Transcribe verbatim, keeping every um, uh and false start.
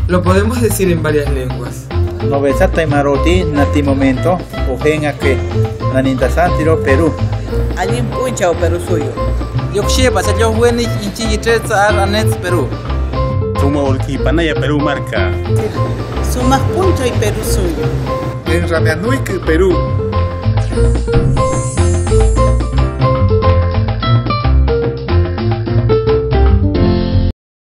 Lo podemos decir en varias lenguas. Novesata y maroti nati momento ojenga que naninta santiro Perú. Alim puncha o Perú suyo. Yokshe pasa yo weni inchi yitres ar anets Perú. Suma olki panaya Perú marca. Sumas puncha y Perú suyo. En Ramianuic, Perú.